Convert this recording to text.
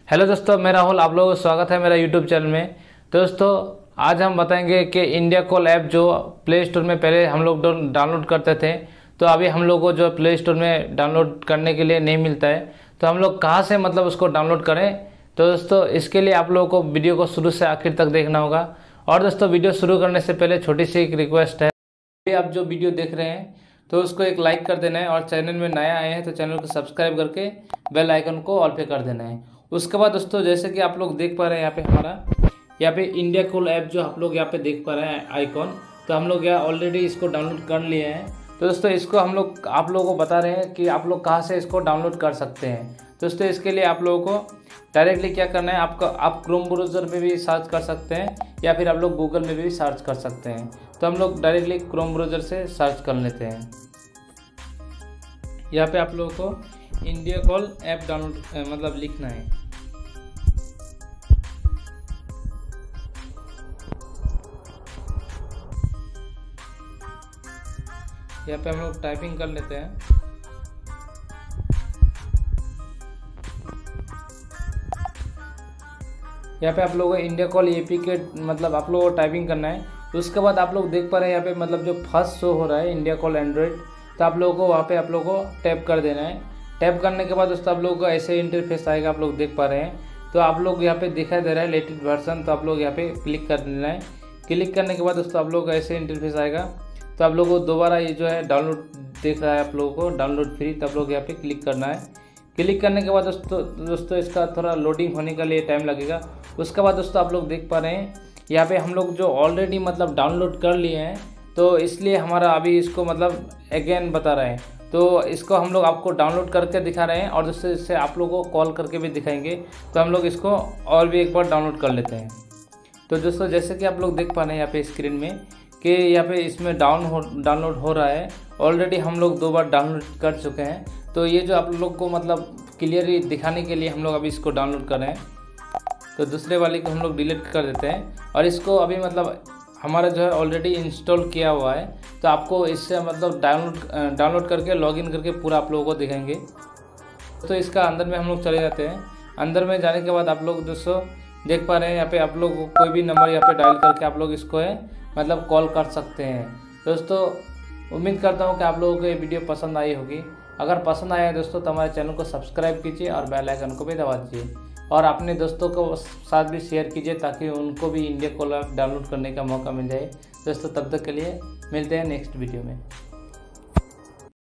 Hello दोस्तों, मैं राहुल। आप लोगों का स्वागत है मेरा यूट्यूब चैनल में। तो दोस्तों, आज हम बताएंगे कि इंडिया कॉल ऐप जो प्ले स्टोर में पहले हम लोग डाउनलोड करते थे, तो अभी हम लोग को जो प्ले स्टोर में डाउनलोड करने के लिए नहीं मिलता है, तो हम लोग कहाँ से मतलब उसको डाउनलोड करें। तो दोस्तों, इसके लिए आप लोगों को वीडियो को शुरू से आखिर तक देखना होगा। और दोस्तों, वीडियो शुरू करने से पहले छोटी सी एक रिक्वेस्ट है, आप जो वीडियो देख रहे हैं तो उसको एक लाइक कर देना है, और चैनल में नया आए हैं तो चैनल को सब्सक्राइब करके बेल आइकन को ऑल पे कर देना है। उसके बाद दोस्तों, जैसे कि आप लोग देख पा रहे हैं यहाँ पे इंडिया कॉल ऐप जो आप लोग यहाँ पे देख पा रहे हैं आइकॉन, तो हम लोग यहाँ ऑलरेडी इसको डाउनलोड कर लिए हैं। तो दोस्तों, इसको हम लोग आप लोगों को बता रहे हैं कि आप लोग कहाँ से इसको डाउनलोड कर सकते हैं। दोस्तों, इसके लिए आप लोगों को डायरेक्टली क्या करना है, आप क्रोम ब्राउज़र में भी सर्च कर सकते हैं या फिर आप लोग गूगल में भी सर्च कर सकते हैं। तो हम लोग डायरेक्टली क्रोम ब्राउज़र से सर्च कर लेते हैं। यहाँ पे आप लोगों को इंडिया कॉल ऐप डाउनलोड मतलब लिखना है। यहाँ पे हम लोग टाइपिंग कर लेते हैं। यहाँ पे आप लोगों को इंडिया कॉल एपी के मतलब आप लोगों को टाइपिंग करना है। तो उसके बाद आप लोग देख पा रहे हैं यहाँ पे मतलब जो फर्स्ट शो हो रहा है इंडिया कॉल एंड्रॉइड, तो आप लोगों को वहाँ पे आप लोगों को टैप कर देना है। टैप करने के बाद दोस्तों आप लोगों को ऐसे इंटरफेस आएगा, आप लोग देख पा रहे हैं। तो आप लोग यहाँ पे दिखाई दे रहा है लेटेस्ट वर्जन, तो आप लोग यहाँ पे क्लिक कर देना है। क्लिक करने के बाद दोस्तों आप लोग को ऐसे इंटरफेस आएगा। तो आप लोगों को दोबारा ये जो है डाउनलोड देख रहा है आप लोगों को डाउनलोड फ्री, तो आप लोग यहाँ पे क्लिक करना है। क्लिक करने के बाद दोस्तों इसका थोड़ा लोडिंग होने के लिए टाइम लगेगा। उसके बाद दोस्तों आप लोग देख पा रहे हैं यहाँ पे हम लोग जो ऑलरेडी मतलब डाउनलोड कर लिए हैं, तो इसलिए हमारा अभी इसको मतलब अगेन बता रहे हैं। तो इसको हम लोग आपको डाउनलोड करके दिखा रहे हैं, और दोस्तों इससे आप लोगों को कॉल करके भी दिखाएंगे। तो हम लोग इसको और भी एक बार डाउनलोड कर लेते हैं। तो दोस्तों, जैसे कि आप लोग देख पा रहे हैं यहाँ पे स्क्रीन में कि यहाँ पे इसमें डाउनलोड हो रहा है। ऑलरेडी हम लोग 2 बार डाउनलोड कर चुके हैं। तो ये जो आप लोग को मतलब क्लियरली दिखाने के लिए हम लोग अभी इसको डाउनलोड कर रहे हैं। तो दूसरे वाले को हम लोग डिलीट कर देते हैं, और इसको अभी मतलब हमारा जो है ऑलरेडी इंस्टॉल किया हुआ है। तो आपको इससे मतलब डाउनलोड करके लॉगिन करके पूरा आप लोगों को दिखाएंगे। तो इसका अंदर में हम लोग चले जाते हैं। अंदर में जाने के बाद आप लोग दोस्तों देख पा रहे हैं यहाँ पे आप लोग कोई भी नंबर यहाँ पे डायल करके आप लोग इसको है मतलब कॉल कर सकते हैं। दोस्तों, उम्मीद करता हूँ कि आप लोगों को ये वीडियो पसंद आई होगी। अगर पसंद आया है दोस्तों तो हमारे चैनल को सब्सक्राइब कीजिए और बेल आइकन को भी दबा दीजिए, और अपने दोस्तों को साथ भी शेयर कीजिए ताकि उनको भी इंडिया कॉल ऐप डाउनलोड करने का मौका मिल जाए। दोस्तों, तब तक के लिए मिलते हैं नेक्स्ट वीडियो में।